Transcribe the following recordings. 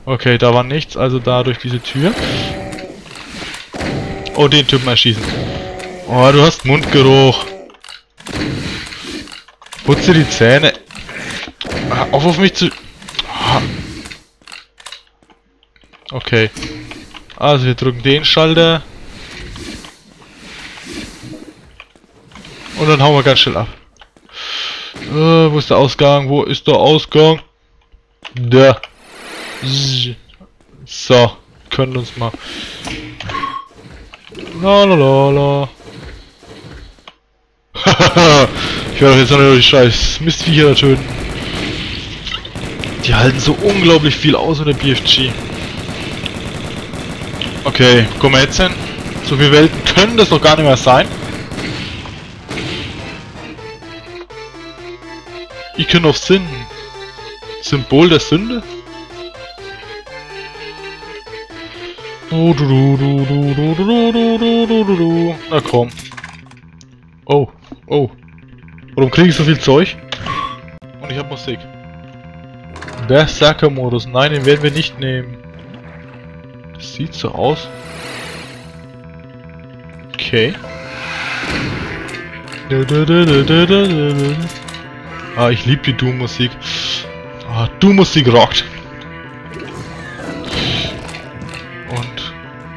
Okay, da war nichts, also da durch diese Tür. Oh, den Typen erschießen. Oh, du hast Mundgeruch. Putze die Zähne. Auf mich zu... Okay. Also wir drücken den Schalter. Und dann hauen wir ganz schnell ab. Wo ist der Ausgang? Wo ist der Ausgang? Da. So. Können uns mal... Lalalala. Ich werde doch jetzt noch die scheiß Mistviecher töten. Die halten so unglaublich viel aus mit der BFG. Okay, komm mal jetzt hin. So viele Welten können das doch gar nicht mehr sein. Icon of Sin. Symbol der Sünde? Na komm. Oh, oh. Warum kriege ich so viel Zeug? Und ich habe Musik. Berserker-Modus. Nein, den werden wir nicht nehmen. Das sieht so aus. Okay. Ah, ich liebe die Doom-Musik. Ah, Doom-Musik rockt. Und...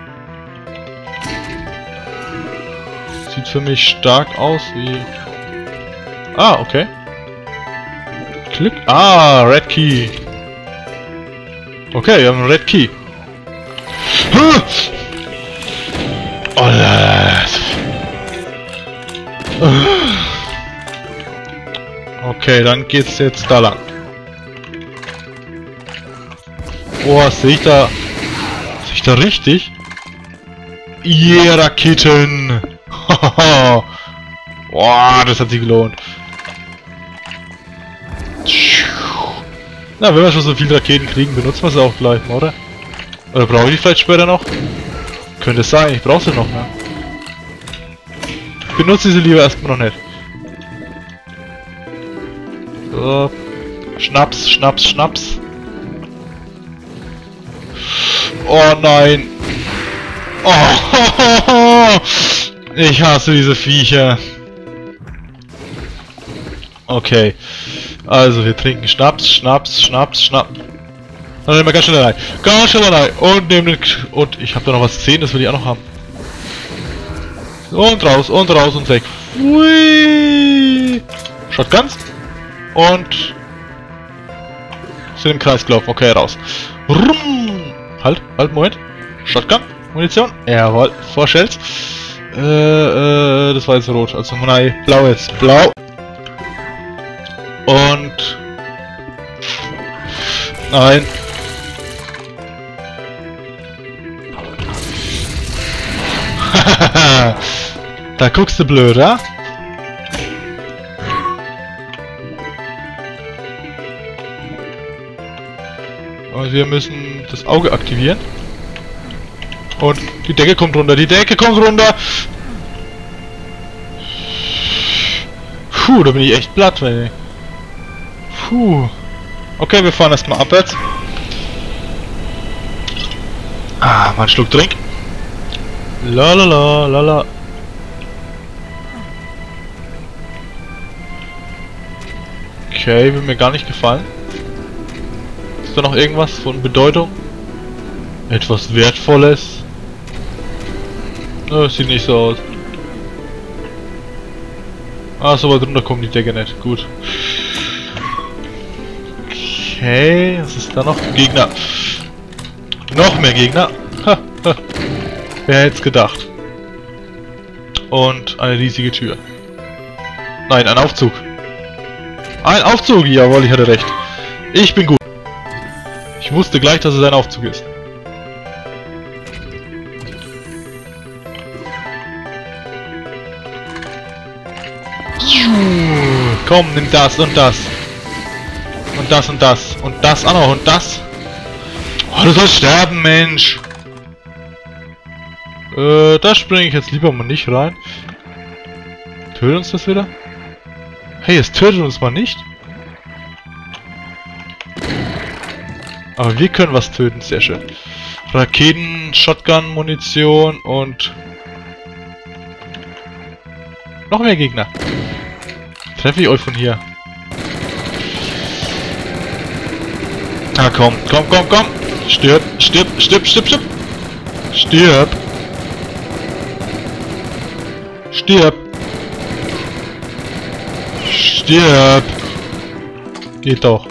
sieht für mich stark aus wie... Ah, okay. Klick... Ah, Red Key. Okay, wir haben einen Red Key. Oh, okay, dann geht's jetzt da lang. Oh, sehe ich da richtig? Yeah, Raketen! Boah, das hat sich gelohnt. Na, wenn wir schon so viele Raketen kriegen, benutzen wir sie auch gleich mal, oder? Oder brauche ich die vielleicht später noch? Könnte es sein, ich brauche sie noch, ne? Ich benutze sie lieber erstmal noch nicht. So. Schnaps, Schnaps, Schnaps. Oh nein. Oh, ich hasse diese Viecher. Okay. Also wir trinken Schnaps, Schnaps, Schnaps, Schnaps. Dann nehmen wir ganz schnell rein. Ganz schnell rein. Und nehmen den... Und ich habe da noch was gesehen, das will ich auch noch haben. Und raus und weg. Hui. Shotguns. Und... sind im Kreis gelaufen. Okay, raus. Halt, Moment. Shotgun. Munition. Jawohl. Vorstellt. Das war jetzt rot. Also nein, blau jetzt. Blau. Und... nein. Da guckst du blöd, ja? Und wir müssen das Auge aktivieren. Und die Decke kommt runter, die Decke kommt runter! Puh, da bin ich echt platt, ey. Puh. Okay, wir fahren erstmal abwärts. Ah, mal einen Schluck Trink. Lalala, lala. Okay, will mir gar nicht gefallen. Ist da noch irgendwas von Bedeutung? Etwas Wertvolles? Oh, sieht nicht so aus. Ah, so weit runter kommt die Decke nicht. Gut. Okay, was ist da noch? Gegner. Noch mehr Gegner. Ha, ha. Wer hätte es gedacht? Und eine riesige Tür. Nein, ein Aufzug. Ein Aufzug! Jawohl, ich hatte recht. Ich bin gut. Ich wusste gleich, dass es ein Aufzug ist. Komm, nimm das und das. Und das und das. Und das auch noch. Und das. Oh, du sollst sterben, Mensch. Da springe ich jetzt lieber mal nicht rein. Tötet uns das wieder? Hey, es tötet uns mal nicht. Aber wir können was töten, sehr schön. Raketen, Shotgun, Munition und... noch mehr Gegner. Treffe ich euch von hier. Ah, komm, komm, komm, komm! Stirb, stirb, stirb, stirb, stirb! Stirb! Stirb! Stirb! Geht doch.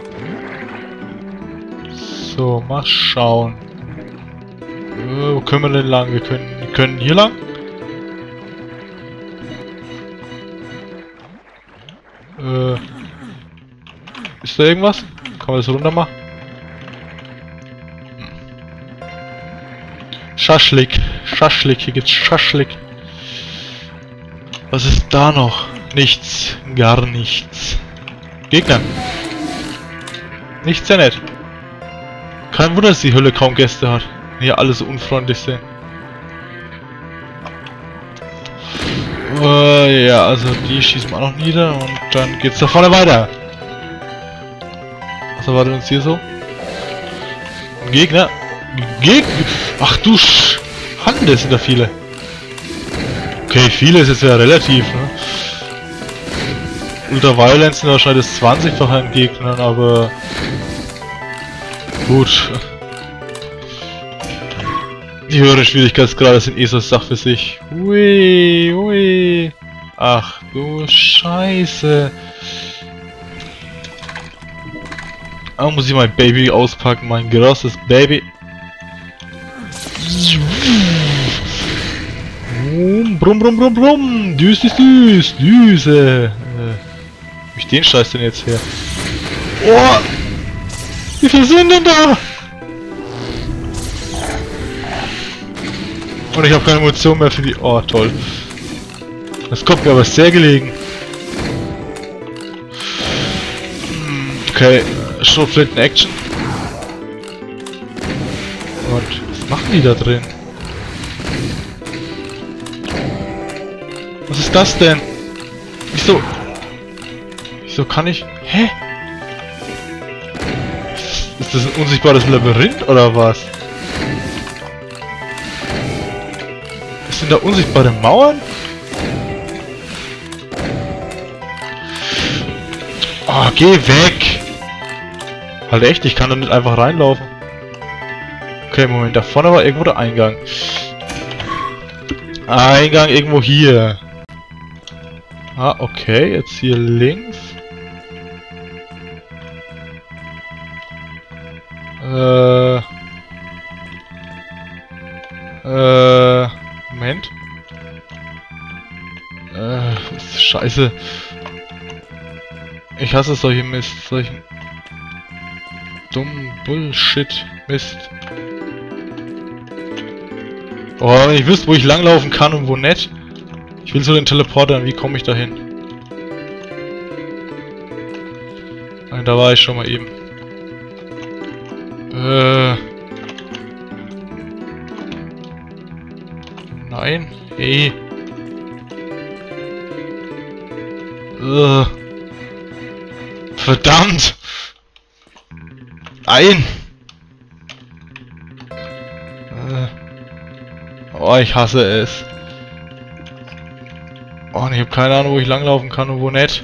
So, mal schauen. Wo können wir denn lang? Wir können hier lang? Ist da irgendwas? Kann man das runter machen? Schaschlik. Schaschlik. Hier gibt's Schaschlik. Was ist da noch? Nichts. Gar nichts. Gegner. Nichts ja nicht. Kein Wunder, dass die Hölle kaum Gäste hat. Hier alle so unfreundlich sind. Ja, also die schießen wir auch noch nieder und dann geht's da vorne weiter. Was erwartet uns hier so? Ein Gegner. Ach du Schande, sind da viele. Okay, viele ist jetzt ja relativ, ne? Ultraviolence sind wahrscheinlich das 20-fache an Gegnern, aber... gut. Die höhere Schwierigkeitsgrade sind eh so eine Sache für sich. Ui, ui. Ach du Scheiße. Ah, muss ich mein Baby auspacken, mein großes Baby. Brumm, brumm, brumm, brumm. Düs, düs, düs, Düse. Wo ich den Scheiß denn jetzt her? Oh! Wie viele sind denn da? Und ich habe keine Munition mehr für die... oh, toll. Das kommt mir aber sehr gelegen. Okay, Schrotflinten Action. Und was machen die da drin? Was ist das denn? Wieso kann ich... hä? Ist das ein unsichtbares Labyrinth oder was? Sind da unsichtbare Mauern? Oh, geh weg! Halt echt, ich kann da nicht einfach reinlaufen. Okay, Moment, da vorne war irgendwo der Eingang. Eingang irgendwo hier. Ah, okay, jetzt hier links. Moment. Ist scheiße. Ich hasse solche Mist, solchen dummen Bullshit Mist. Oh, wenn ich wüsste, wo ich langlaufen kann und wo nicht. Ich will so den Teleporter, wie komme ich da hin? Nein, da war ich schon mal eben. Nein, hey. Verdammt! Nein! Oh, ich hasse es. Oh, und ich habe keine Ahnung, wo ich langlaufen kann und wo nicht.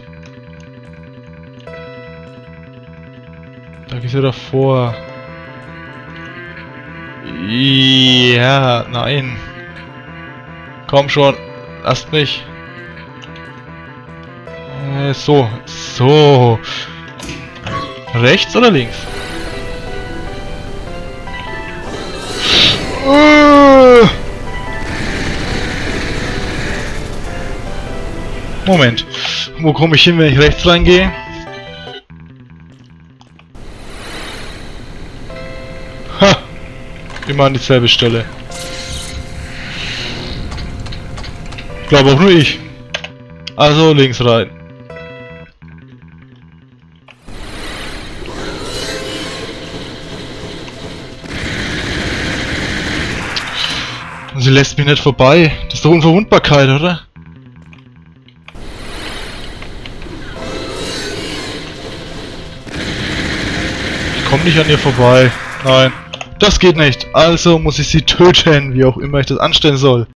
Da geht's ja davor. Ja, nein. Komm schon, lasst mich. So. Rechts oder links? Moment. Wo komme ich hin, wenn ich rechts reingehe? Ha! Immer an dieselbe Stelle. Ich glaube auch nur ich. Also links rein. Sie lässt mich nicht vorbei. Das ist doch Unverwundbarkeit, oder? Ich komme nicht an ihr vorbei. Nein, das geht nicht. Also muss ich sie töten, wie auch immer ich das anstellen soll.